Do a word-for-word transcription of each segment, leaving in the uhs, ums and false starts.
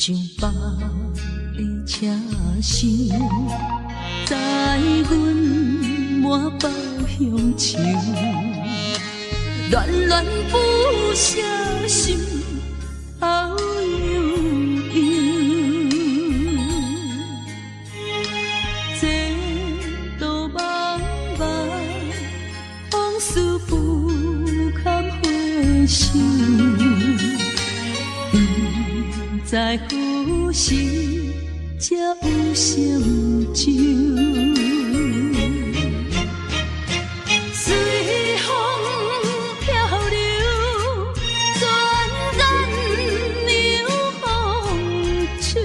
像北的车厢，载阮满北乡愁，恋恋不舍心后悠悠，这道茫茫往事不堪回首。不知何时才有成就，随风漂流，转眼流风手，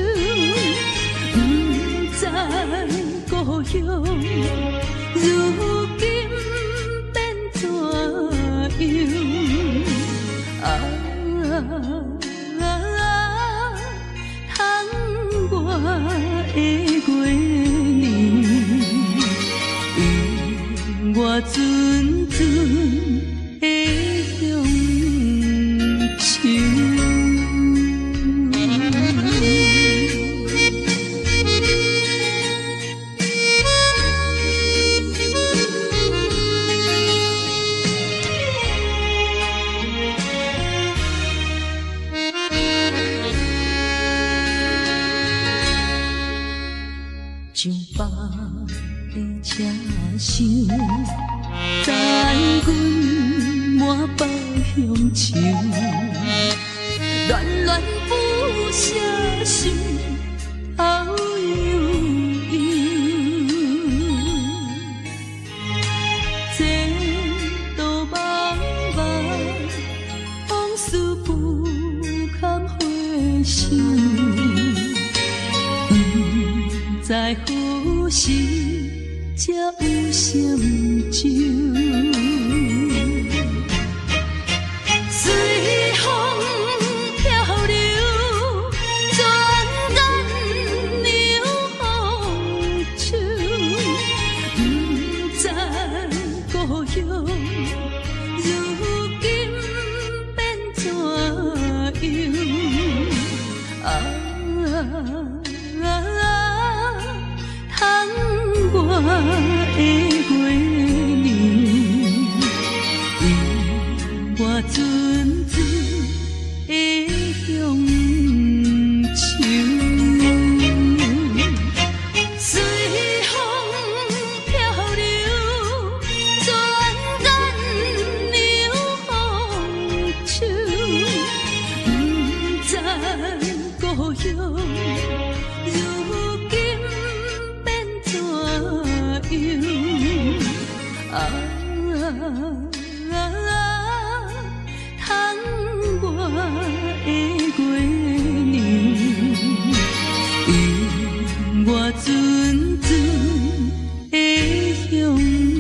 不知故乡如今变怎样啊？我的月娘，永我纯纯的乡愁。像北的车厢，载阮满北乡愁，恋恋不舍心后悠悠，这道茫茫往事不堪回首。在何时才有成就？随风漂流，转眼流风手，不知故乡如今变怎样啊？我的月娘，永我纯纯的乡愁。随风漂流，转眼流风手，不知故乡如今变怎样啊？叹我的月娘，永我纯纯的乡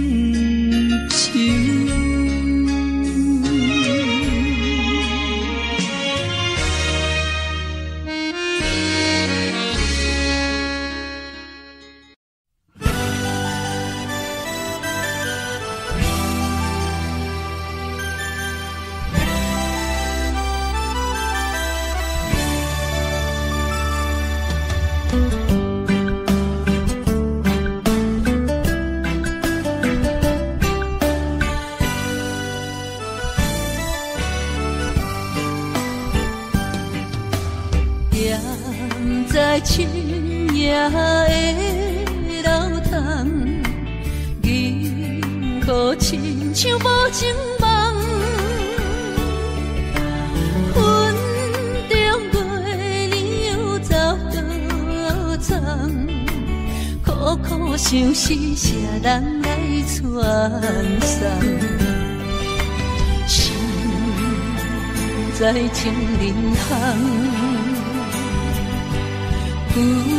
愁。在深夜的楼堂，银河亲像无情梦，云中月亮走倒藏，苦苦相思谁人来传送？心在情人行。旧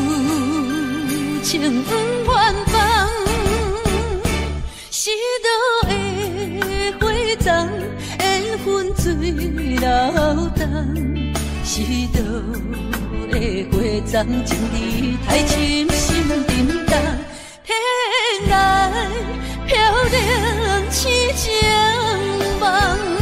情不愿放，是倒的花丛，缘分水流动，是倒的花丛，情义太深，心沉重，天来飘零似情梦。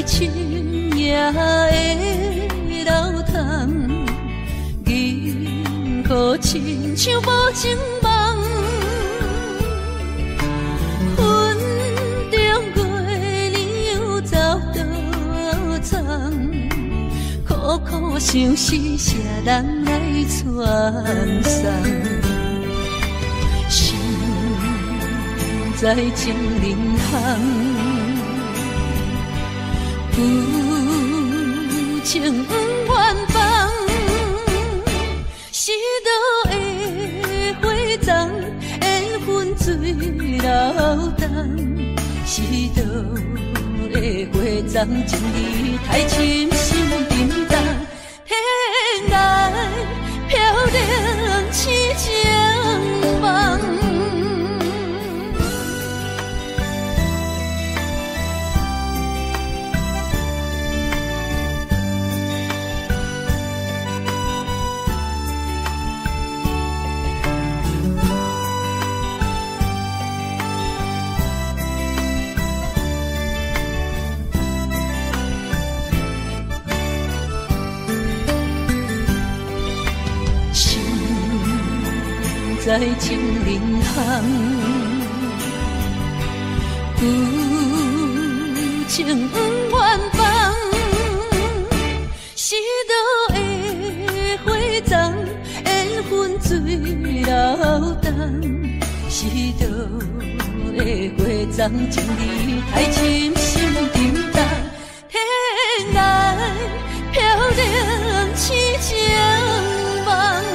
深夜的楼窗，银河亲像无情梦，云中月亮又走倒藏，苦苦相思谁人来传送？心在情人行。有情不愿放，是倒的花丛，缘分水流动。是倒的花丛，情意太深，心沉重。天涯飘零痴情梦。在情人行，有情不愿放，是倒的花丛，缘分水流动。是倒的花丛，情意太深，心沉重。天涯飘零痴情梦。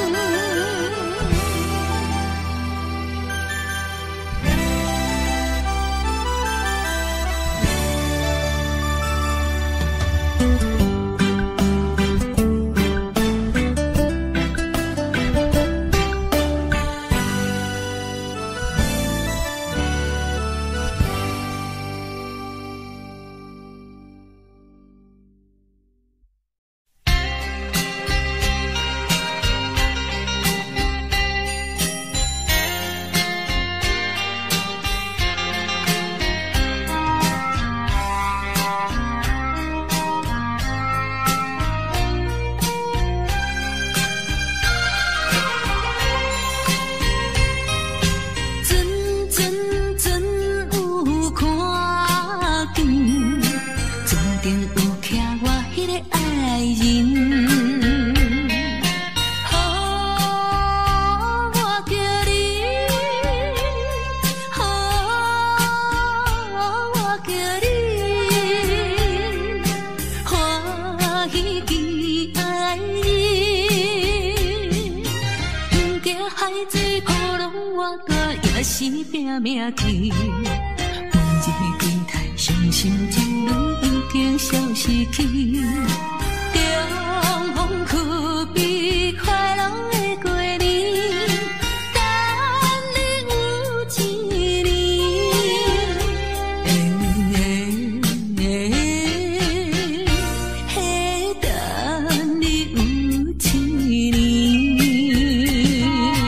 命去，往日期待，伤心情轮已经消失去。重逢可比快乐的过年，等你有一年，嘿，等你有一年。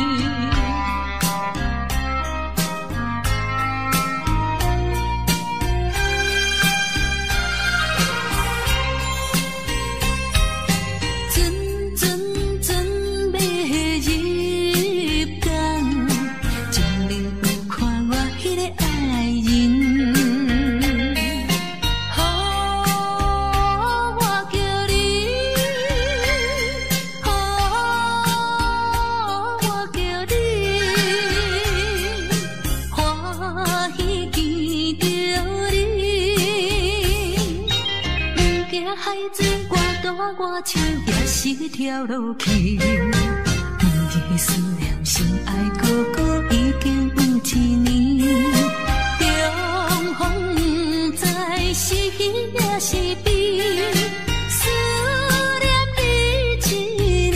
我唱也是条路去，不离思念心爱哥哥已经有一年。重逢不知是喜也是悲，思念你一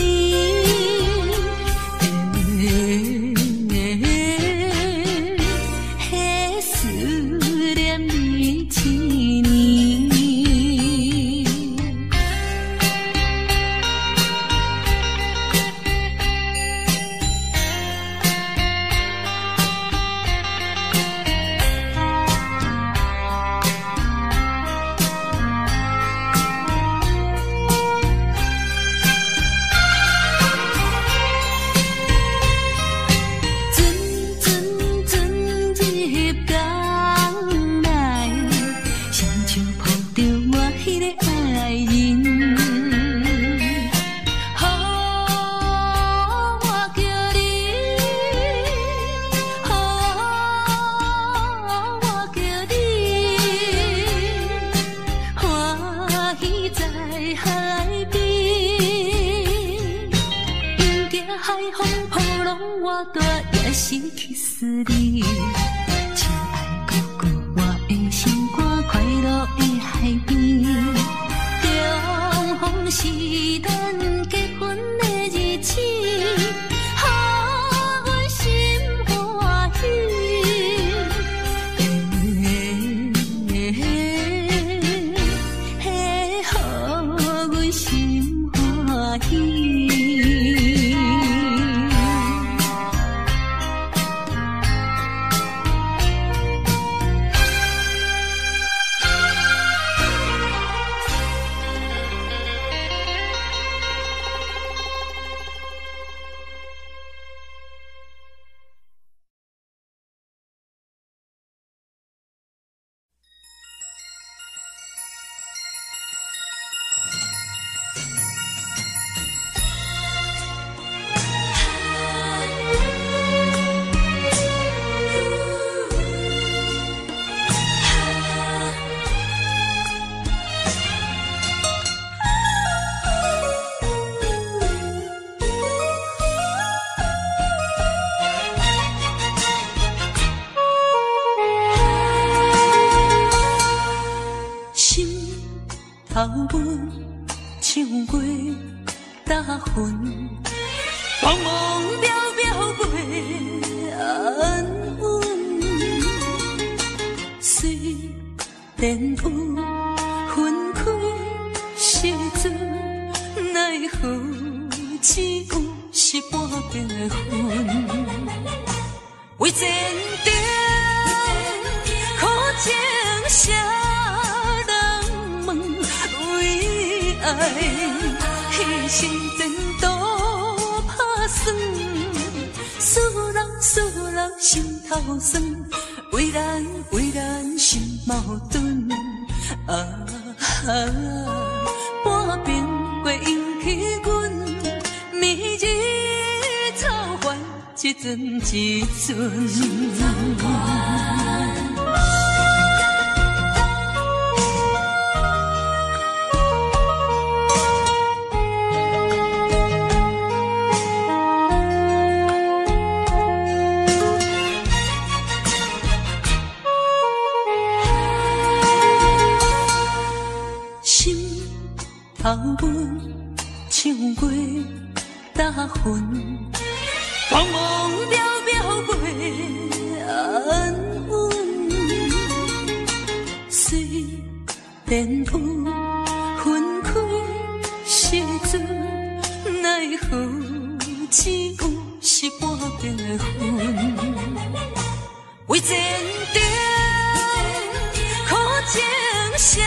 年，嘿，思念你一年。 来失去思你。亲爱哥哥，我的心肝快乐的海边，重逢是咱结婚的日子，予阮心欢喜。嘿，嘿，予阮心欢喜。头阮唱过大云，茫茫渺渺袂安稳。虽然有分开时阵，奈何只有是半边的云。为前程苦情谁人问？为爱牺牲前途打算，使人使人心头酸。为咱为咱心矛盾，啊啊！半边过引起阮明日草原一阵一阵。头阮唱过大云，茫茫渺渺袂安稳。虽然有分开时阵，奈何只有是半边的云。为前程苦情谁？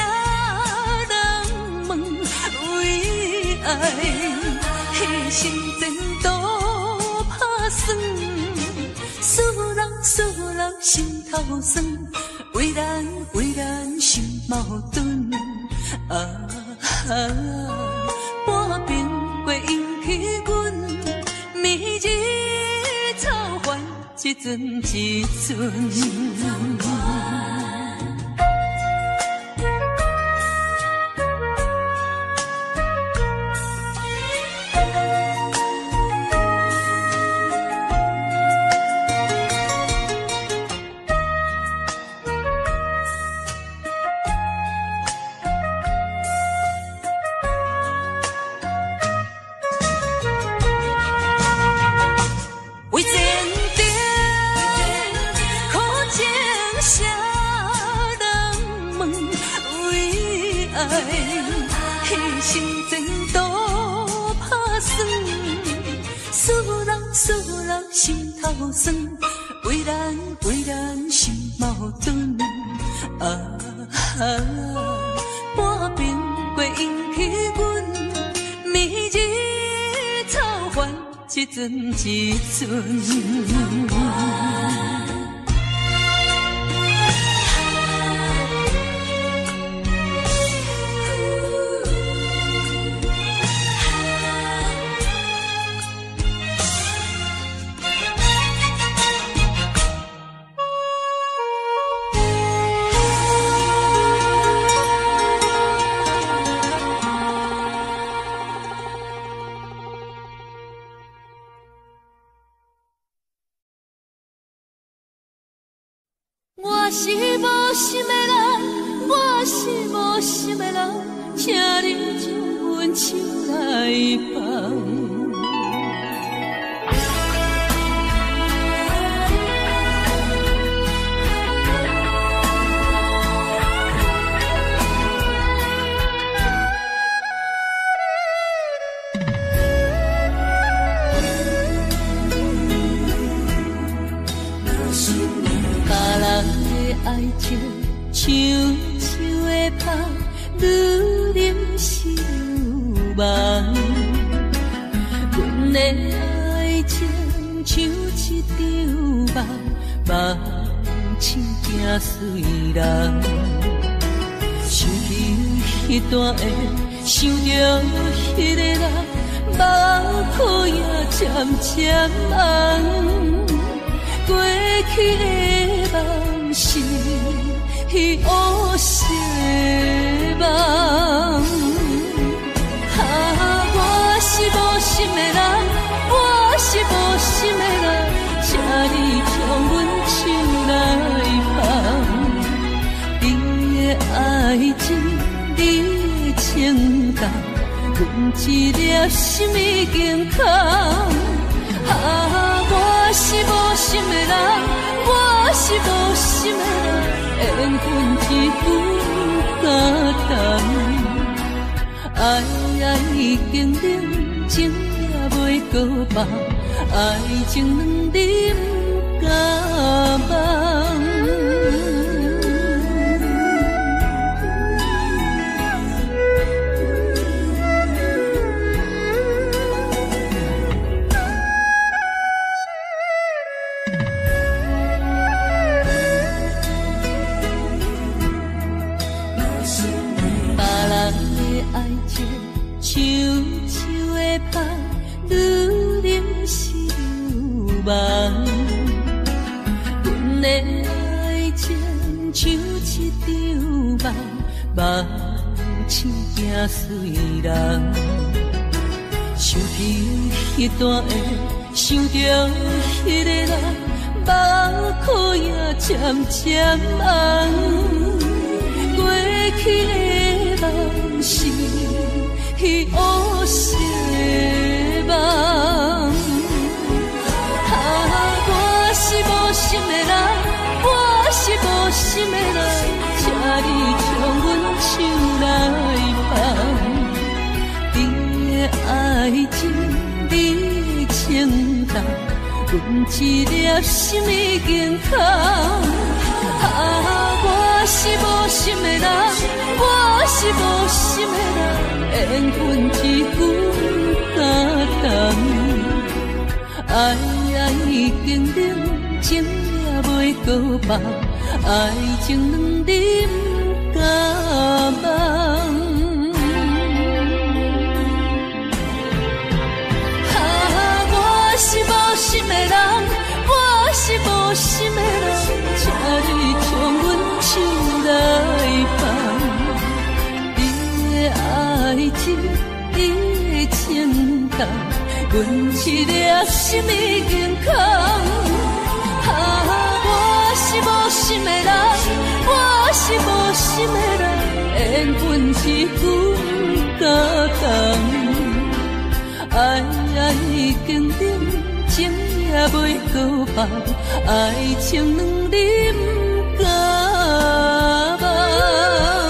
爱牺牲前途打算，使人使人心头酸。为咱为咱心矛盾，啊啊！半边过引起阮明日草原一阵一阵。牺牲前途打算，使人使人心头酸。为咱为咱心矛盾，啊啊！半边过引起阮明日草原一阵一阵。 是无心的人，我是无心的人，请你将阮手来放。爱情像树的芳，愈淋是愈梦。阮的爱情像一场梦，梦醒惊随人。想起彼段的，想着彼个人，目眶也渐渐红。过去的梦是乌色梦，啊，我是无心的人，我是无心的人，请你将阮手来放。你的爱情，你的情感，阮一粒心已经空。啊，我是无心的人，我是无心的人，缘分一句敢谈。爱爱已经冷，情也袂搁放，爱情两人敢忘。像树的芳，愈淋是愈梦。阮的爱情像一场梦，梦醒惊随人。想起彼段的，想着彼个人，目眶也渐渐红。过去的梦是乌色梦，啊，我是无心的人，我是无心的人，请你将阮手来放。你的爱情，你的情感，阮一粒心已经空。啊，我是无心的人，我是无心的人，缘分一句敢谈。爱爱已经冷，情也袂搁放，爱情两人敢忘。啊，我是无心的人，我是无心的人，请你将阮手来放。你的爱情，你的情感，阮一粒心已经空。啊，我是无心的人，我是无心的人，缘分一句敢谈。爱爱已经冷，情也袂搁放，爱情两人敢忘。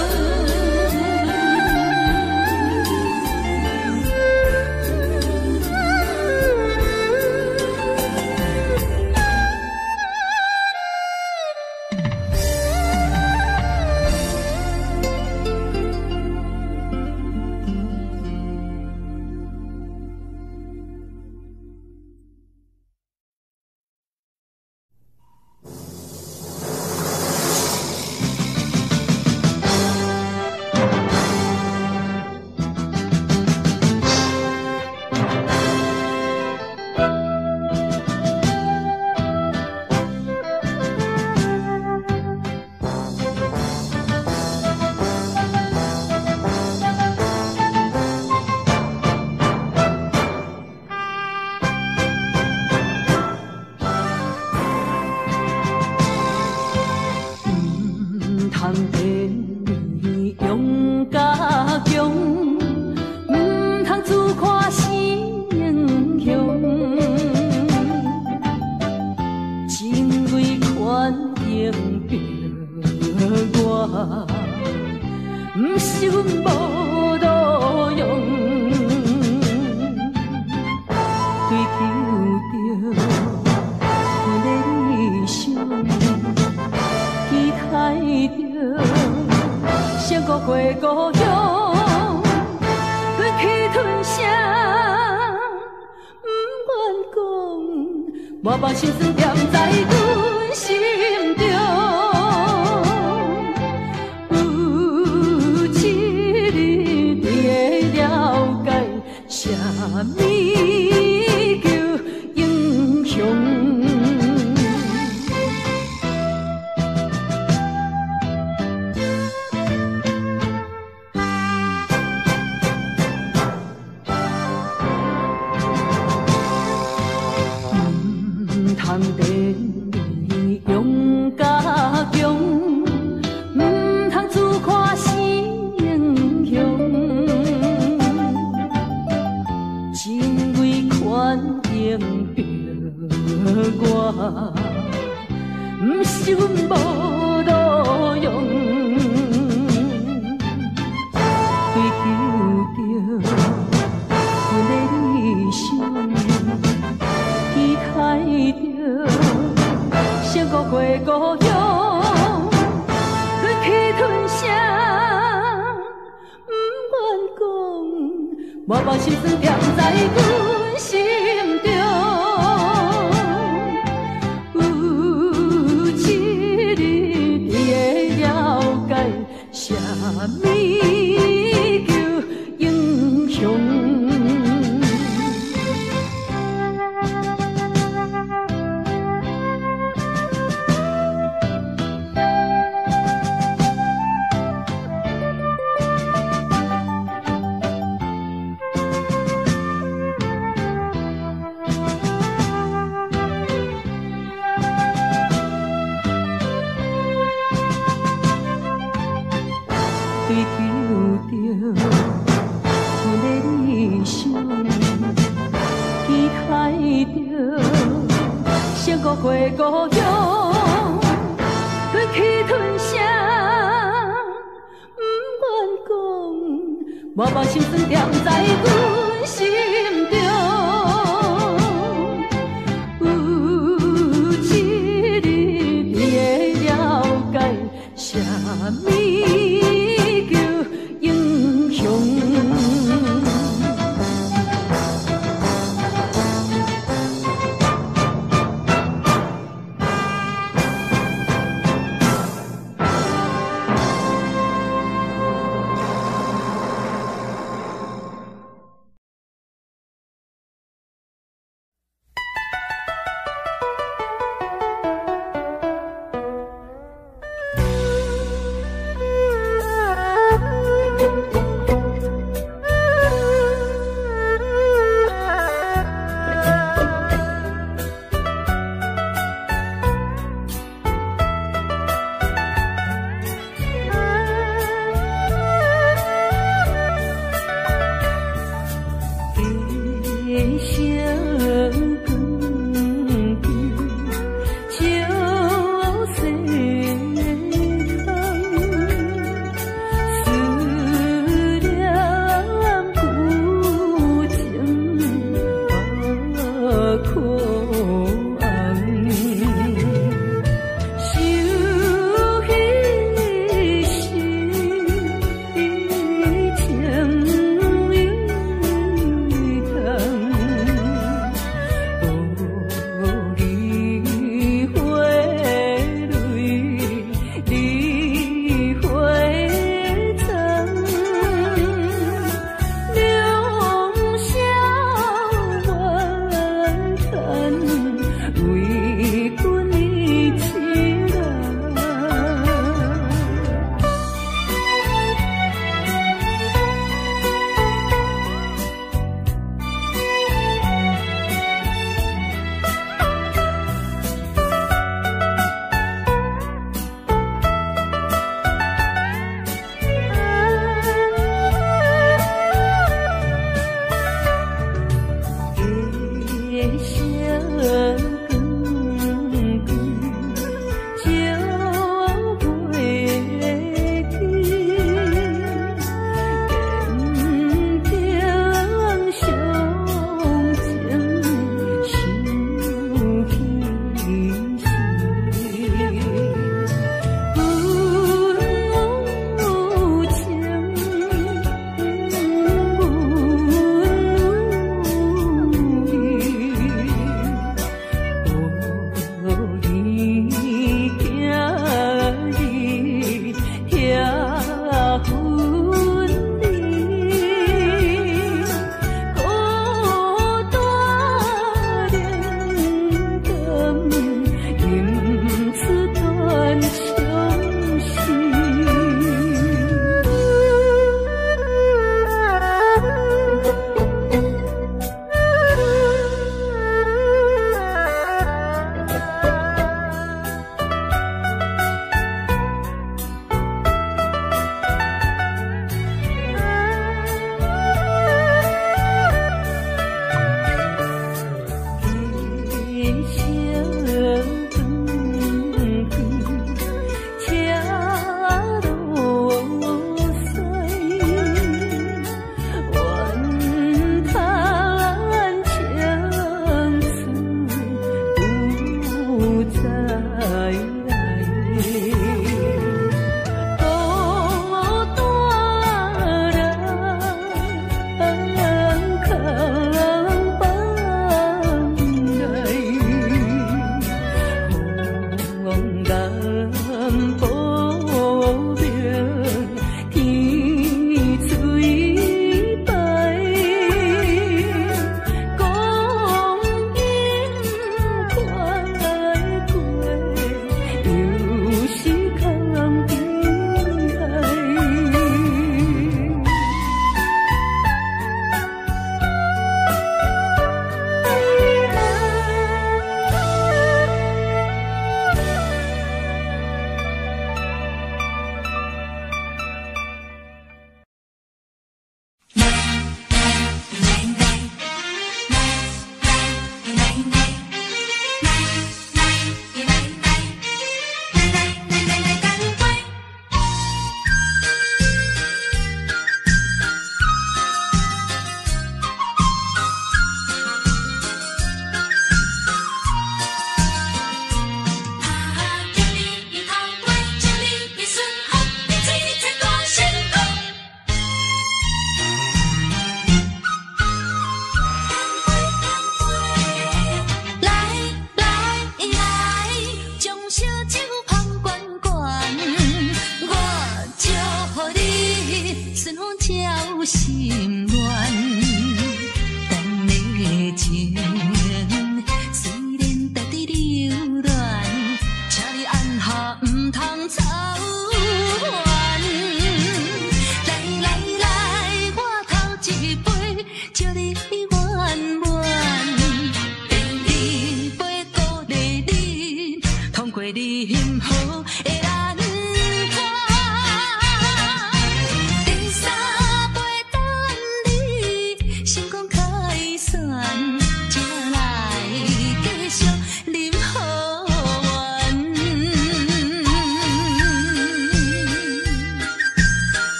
过故乡，吞气吞声，不愿讲，满目心酸踮在阮心中。有一日你会了解，啥物叫英雄。通地用甲强，唔通自看是英雄。真为权应着我，唔是阮无路用。追求着阮的理想。期待着成国过故乡，吞气吞声，不愿讲，满目心酸踮在阮心中。有一日你会了解，啥物叫英雄。追求着阮的理想，期待着成国过故乡，吞气吞声，不愿讲，满目心酸踮在阮心中。有一日你会了解，啥物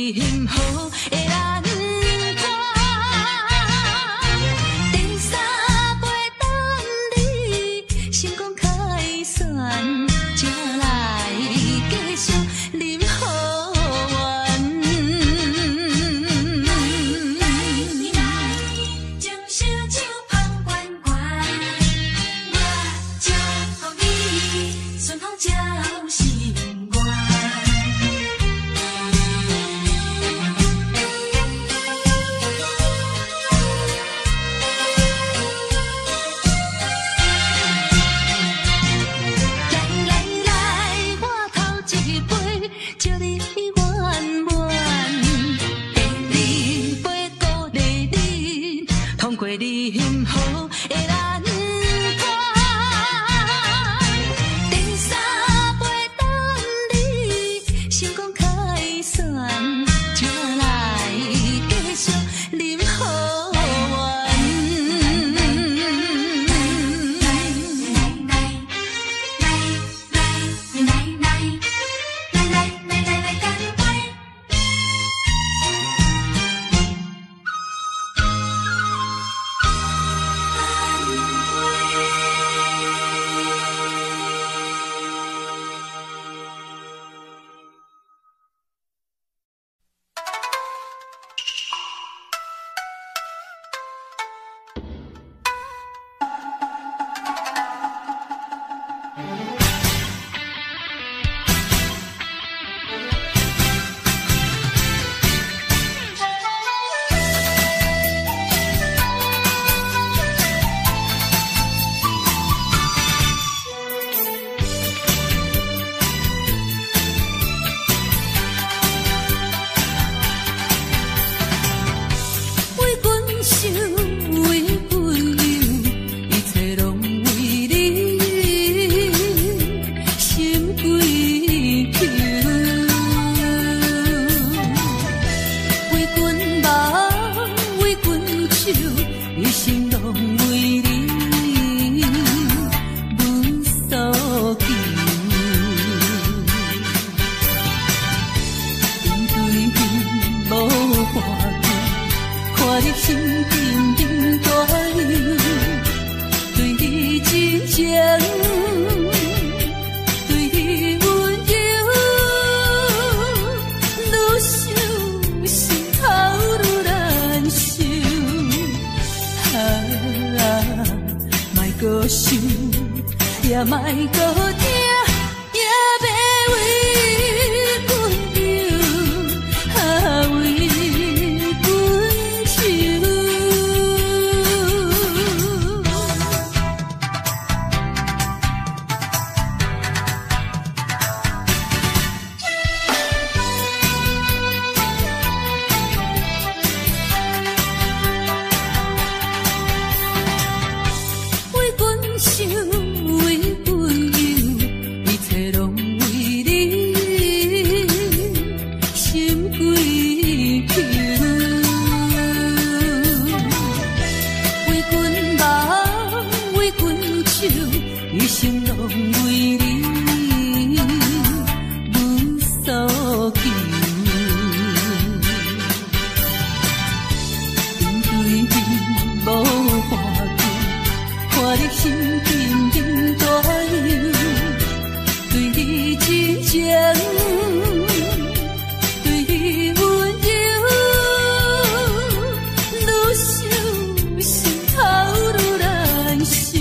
你幸福的人看，第三杯等你成功开选，才来继续饮好缘。将烧酒捧罐罐，我祝福你顺风照心愿。你幸福的人看，第三杯等你成功开选，才来继续饮好缘。来来来来来来来来来来来干杯！也莫搁听，也要为阮忧，啊为阮愁。为阮想。余生拢为你无所求，面对面无话讲，看你心紧紧大忧，对你真情，对你温柔，愈想心头愈难受。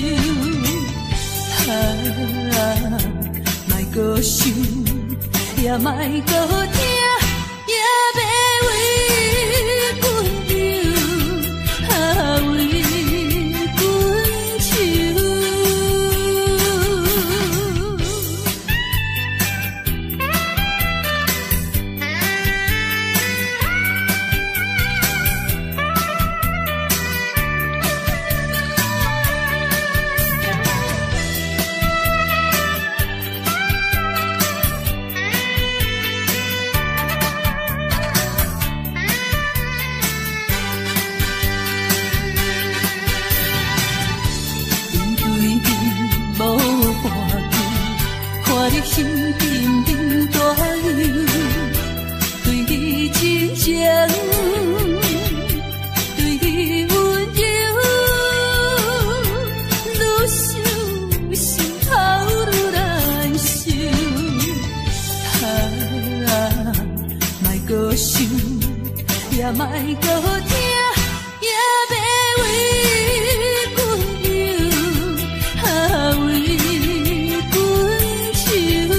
啊，莫搁想，也莫搁听，也要为阮忧，啊为阮愁。 搁想，也莫搁听，也要为阮忧，啊为阮愁。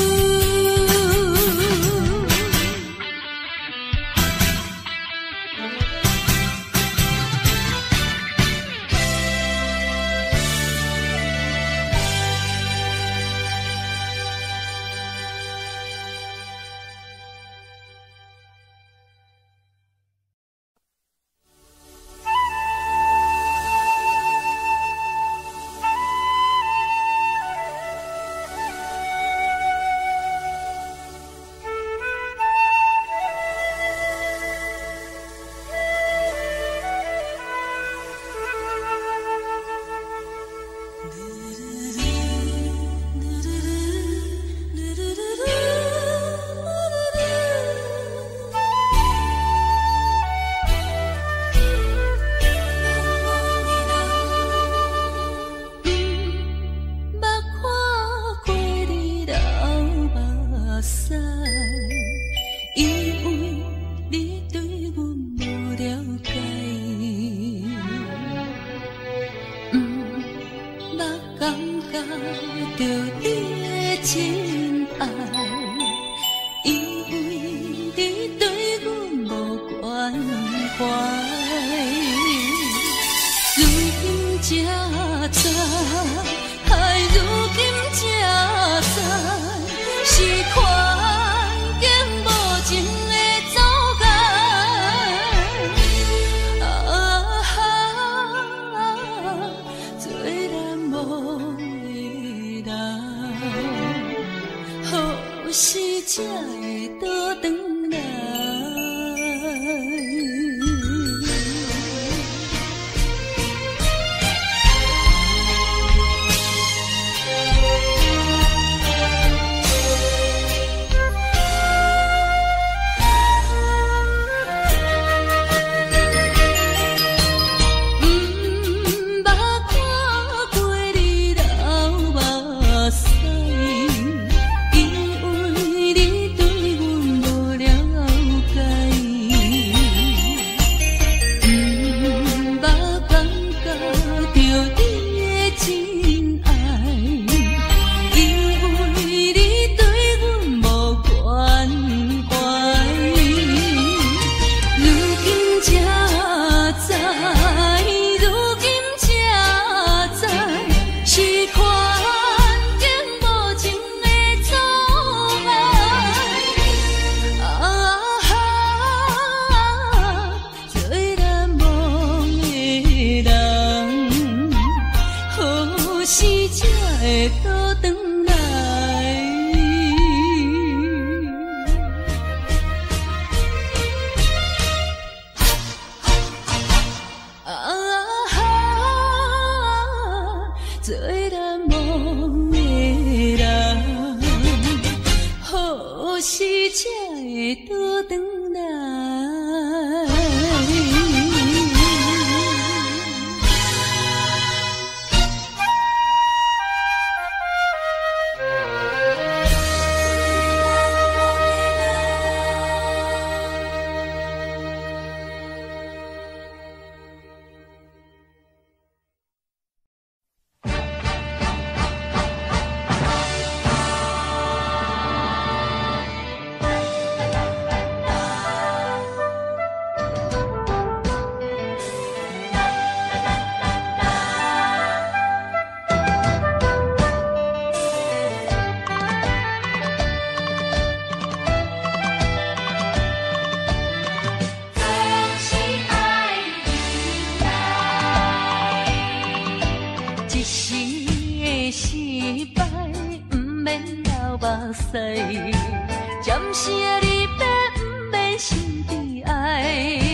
暂时的离别，不免心悲哀，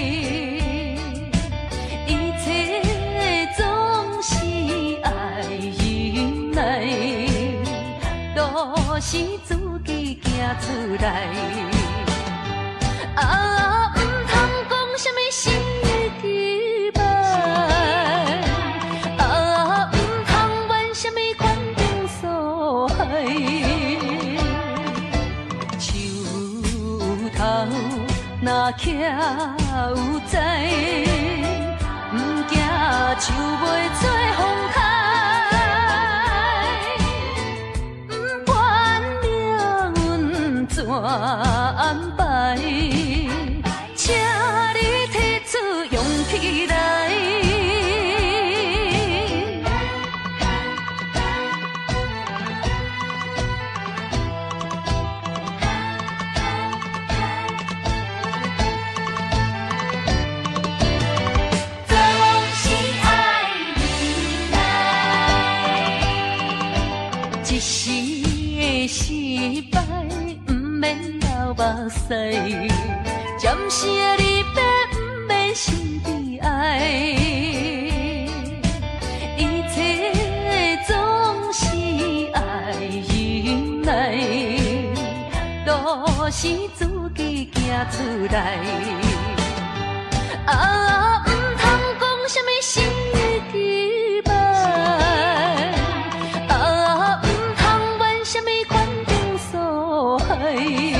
一切总是爱忍耐，都是自己行出来。啊，唔通讲什么心的期盼，啊，唔通怨什么款定所害。 头若徛有在，毋惊树袂做风台，毋管命运怎安排，请你提出勇气来。目屎，暂时的离别，不免心悲哀。一切总是爱忍耐，都是自己行出来。啊，唔通讲什么心意结拜，啊，唔通怨什么款定所害。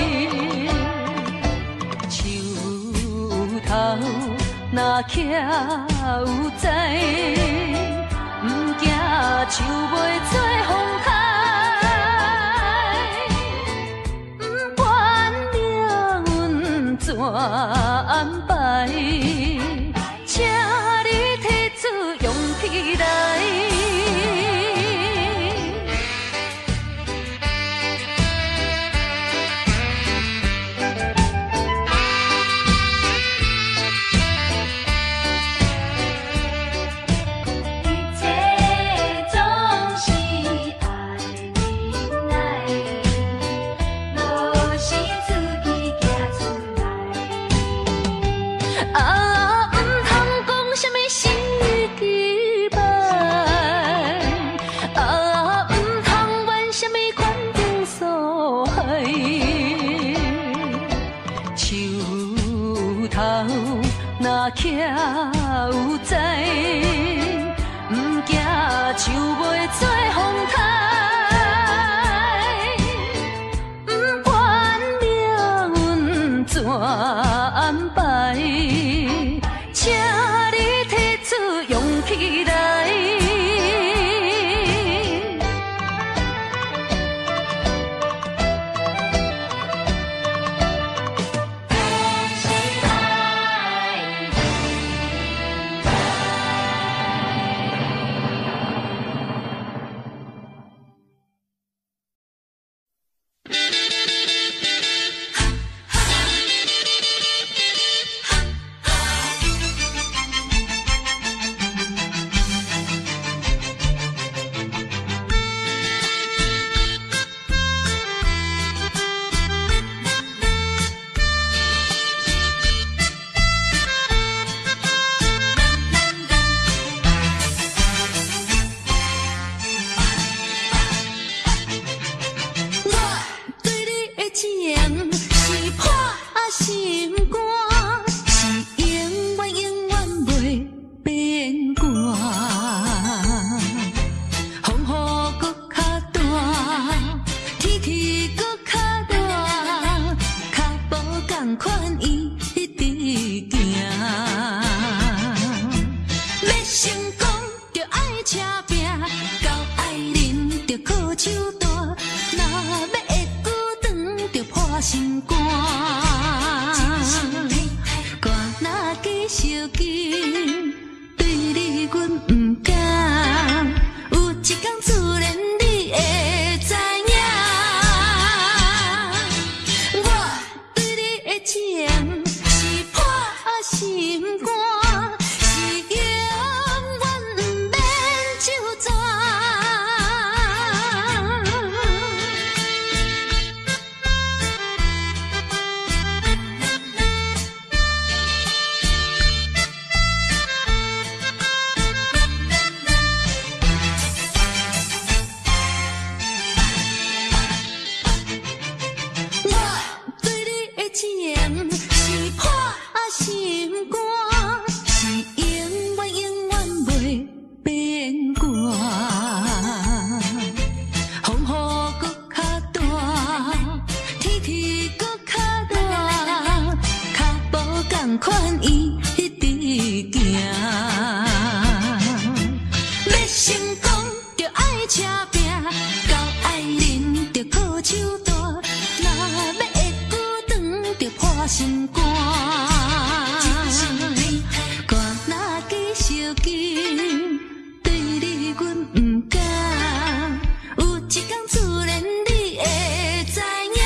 头若徛有在，毋惊树袂做风台，毋管命运怎安排，请你提出勇气来。若徛有在，毋惊树袂做风台，毋管命运怎安排，请你提出勇气来。 同款伊一直行。要成功着爱车拼，到爱人着靠手大，若要会久长着破心肝。歌若继续紧，对你阮不敢。有一天自然你会知影，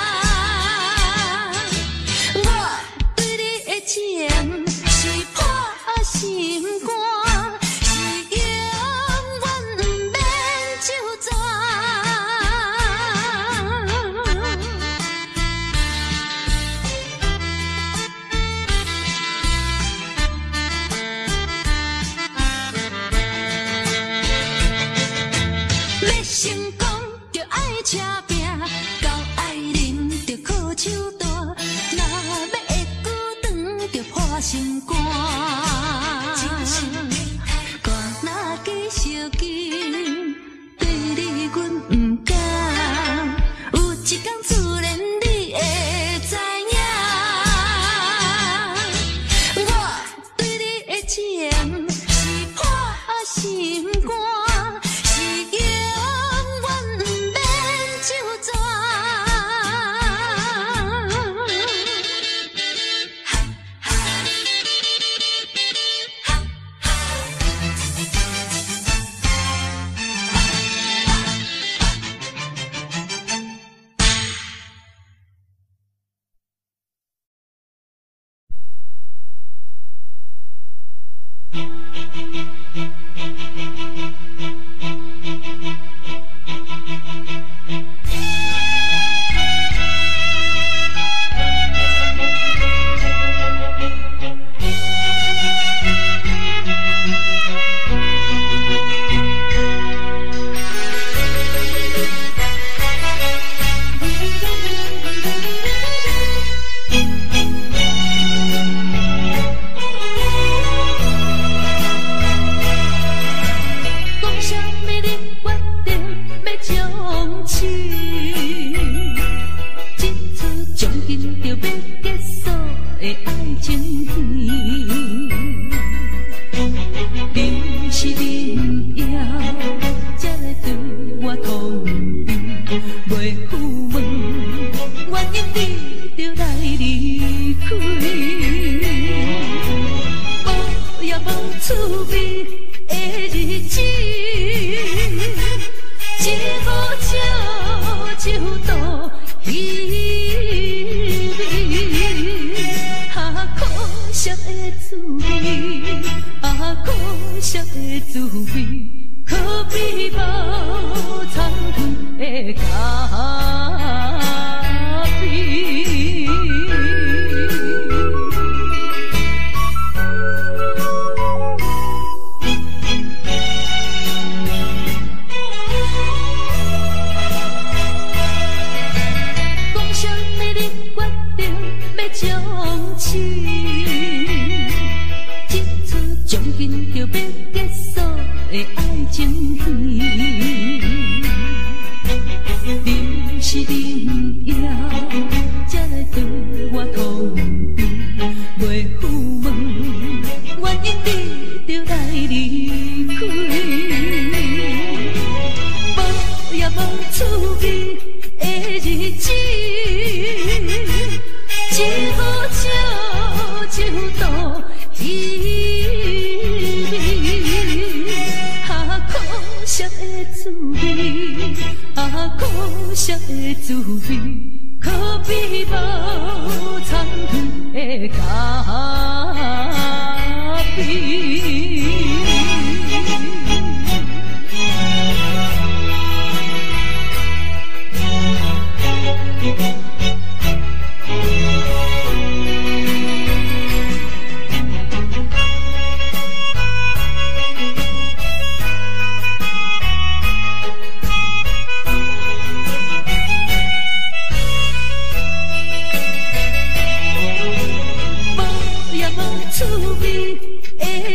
我对你的情是破心肝，是永远不免就全。要成功着爱车拼，到爱人着靠手大，若要会久长着破心肝。歌若继续紧，对你阮不敢。有一天自然你会知影，我对你的情是破心肝。趣味的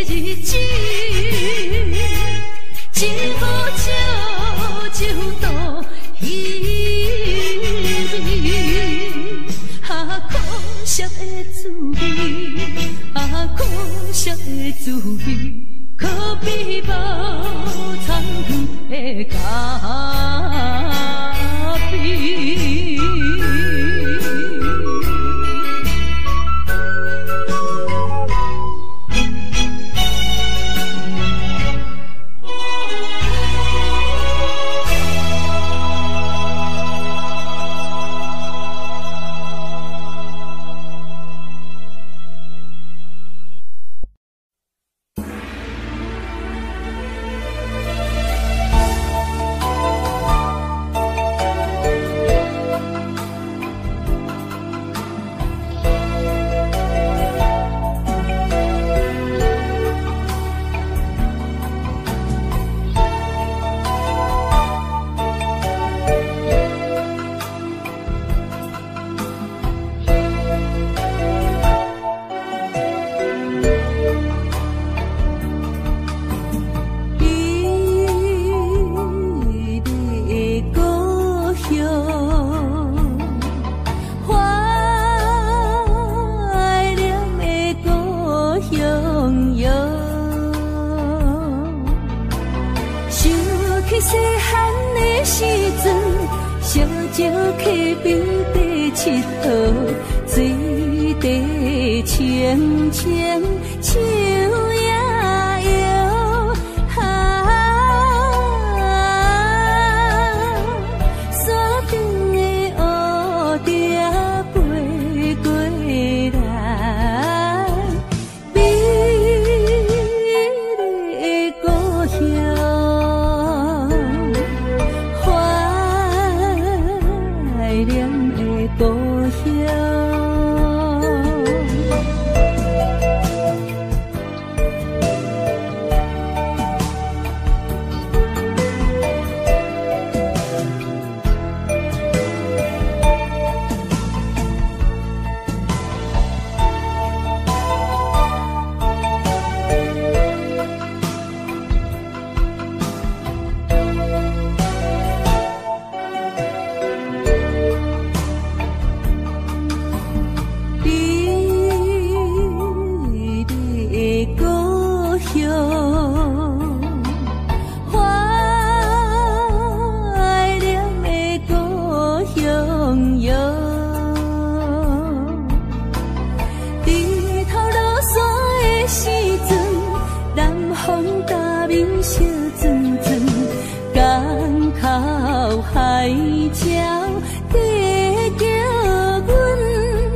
石溪边底佚佗，水底清清树也摇，啊，山顶的乌蝶飞过来，美丽的故乡，怀念的故乡。海鸟在叫阮，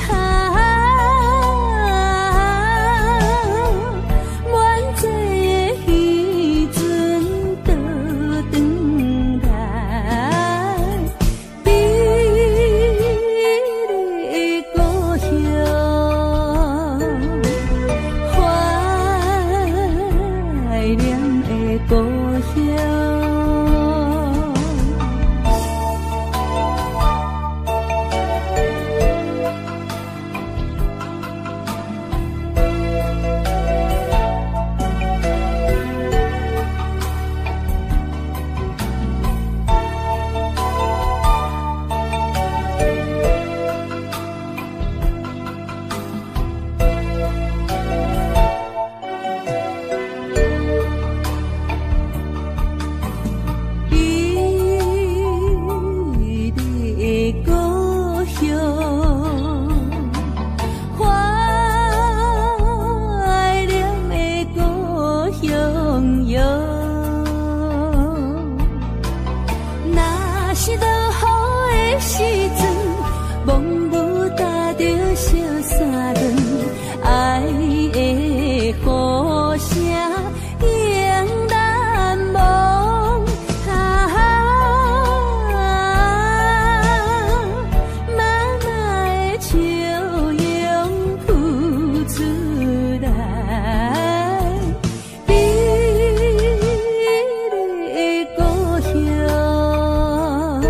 啊，满载的渔船倒转来，美丽的故乡，怀念的故乡。是落雨的时阵，蒙雾搭着小伞轮，爱的呼声永难忘。啊，妈妈的笑容浮出来，美丽的故乡。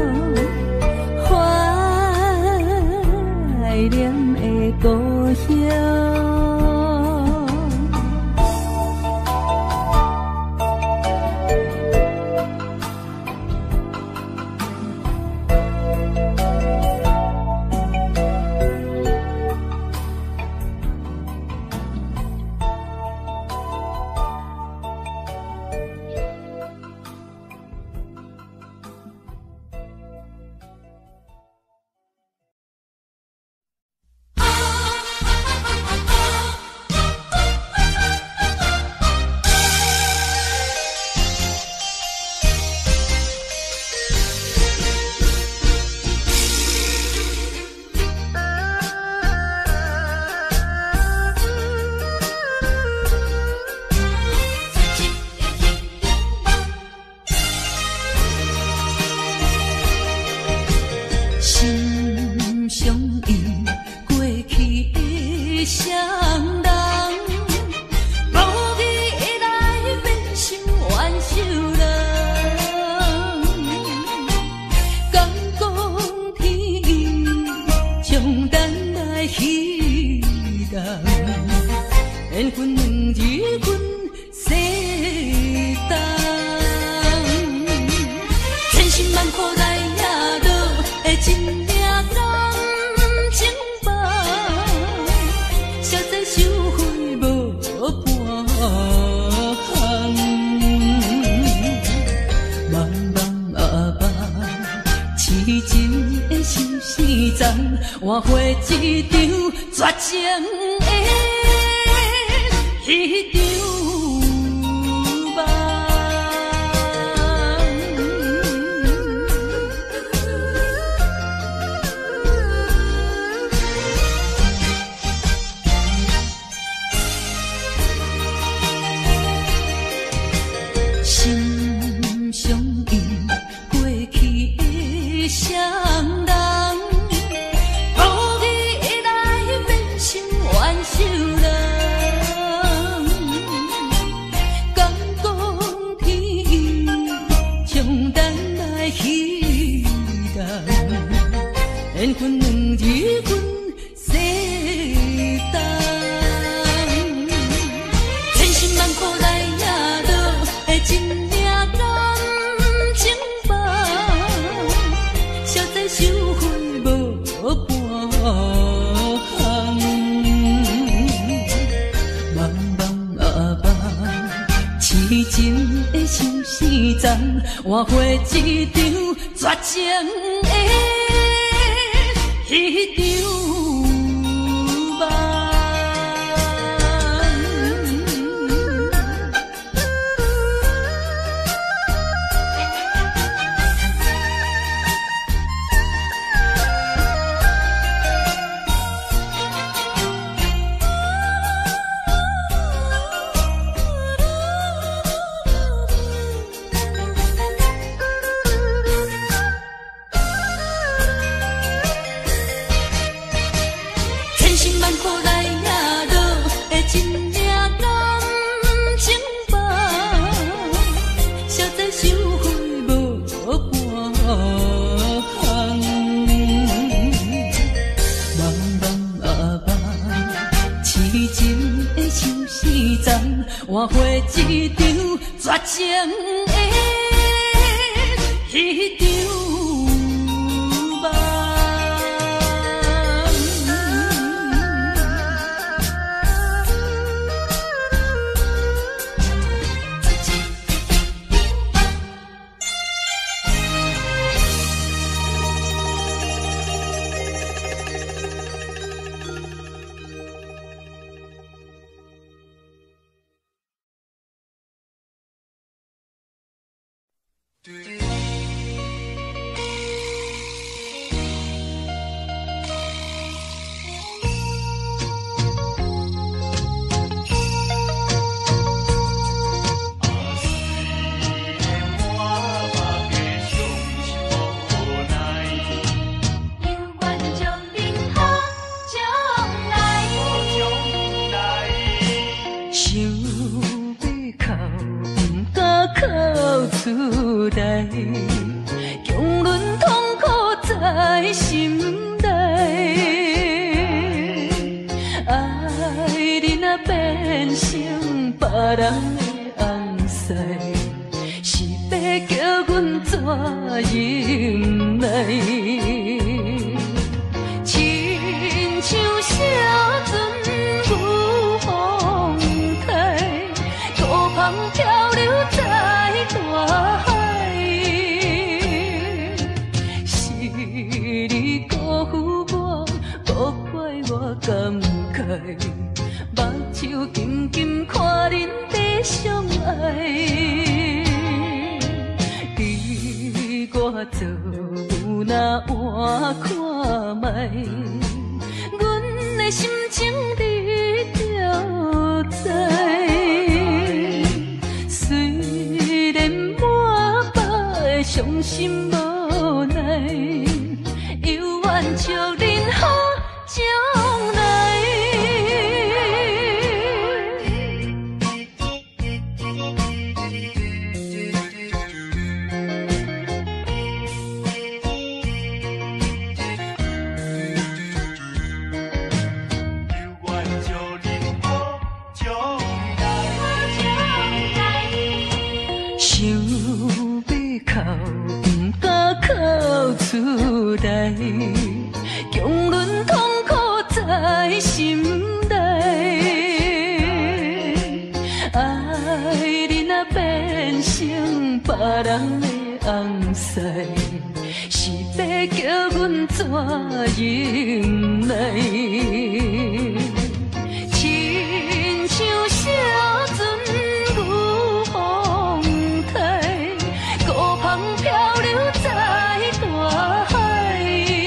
怀念的故乡。心上印过去的双人，无意会来变心冤仇人。敢讲天意，将咱来戏弄，缘分两日分世东，千辛万苦来呀落。真命甘情梦，实在收回无半项。茫茫啊茫，痴情。 一场绝情的迄场梦。心相印，过去的双人。缘分两字分世间，千辛万苦来也落的一领感情梦，消灾收回无半项，茫茫啊茫，痴情的相思丛，换回一场绝情的。迄场梦，换回一场绝情的迄场梦。强忍痛苦在心内，爱你若变成别人的红婿，是要叫阮怎忍耐？亲像小船有风台，土旁漂流在大海。感慨，目睭紧紧看恁的相爱，你我做有那换看卖，阮的心情你就知。虽然满腹的伤心无奈，犹愿祝恁好将来。出来，强忍痛苦在心内，爱你若变成别人的红婿，是要叫阮怎忍耐？亲像小船入风台，孤帆漂流在大海。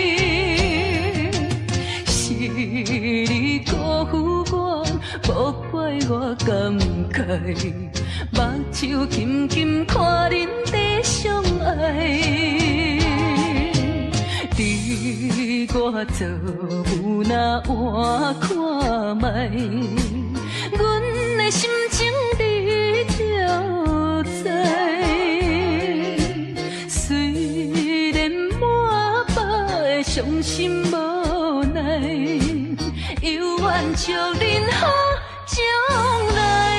是你辜负我，无怪我感慨，目睭紧紧看恁在相爱。你我做有那换看卖，阮的心情你就知。虽然满腹的伤心无奈，犹愿祝恁好将来。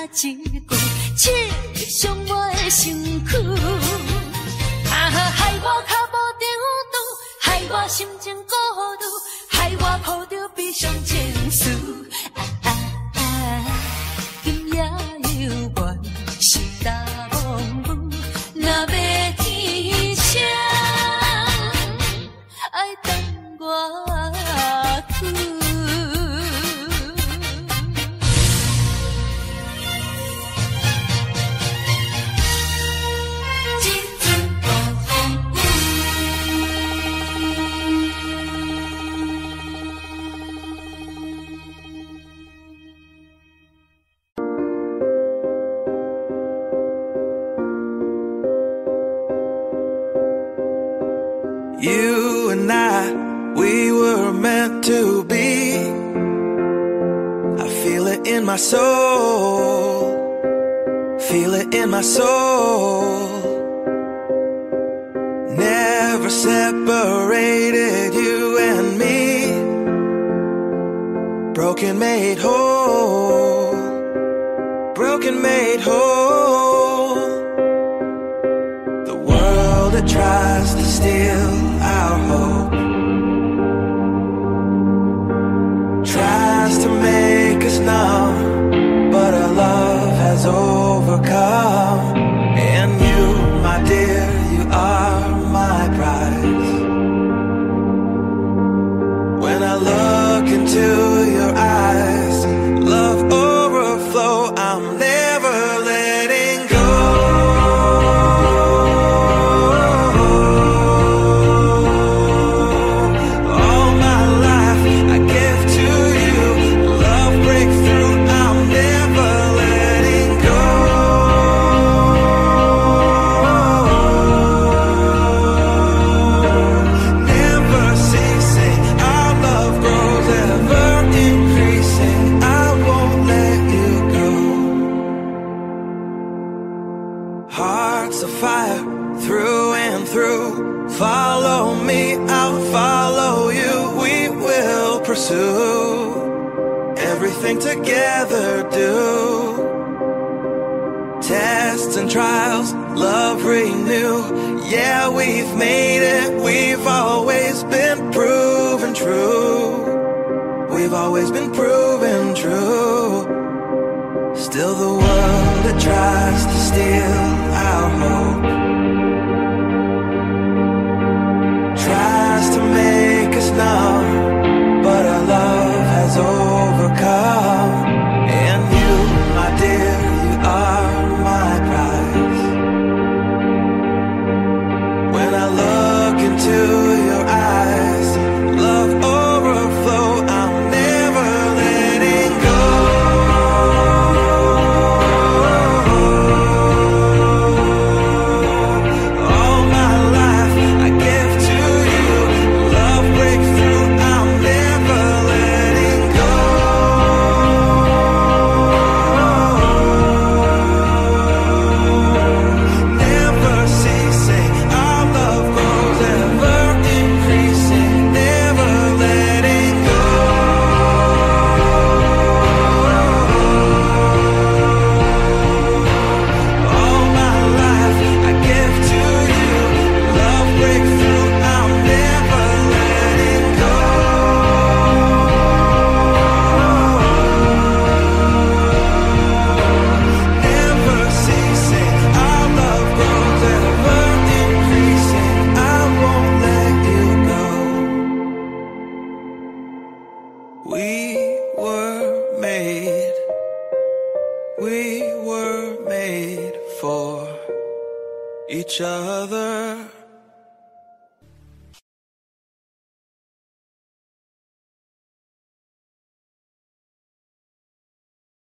一句，刺伤我的身躯。啊哈，害我脚无着度，害我心情孤独，害我抱着悲伤情绪。啊啊啊，今夜犹原是大梦雾，若要天sáng，爱等我去。 You and I, we were meant to be. I feel it in my soul, feel it in my soul. Never separated, you and me. Broken made whole, broken made whole. The world that tries to steal our hope tries to make us numb, but our love has overcome. And you, my dear, you are my prize. When I look into your eyes, love overflow, I'm never letting go. Hearts of fire through and through. Follow me, I'll follow you. We will pursue everything together, do tests and trials, love renew. Yeah, we've made it, we've always been proven true. We've always been proven true. Still the world that tries to steal our hope tries to make us numb, but our love has overcome. And you, my dear, you are my prize. When I look into your eyes, love overflow, I'm never letting go. We were made, we were made for each other.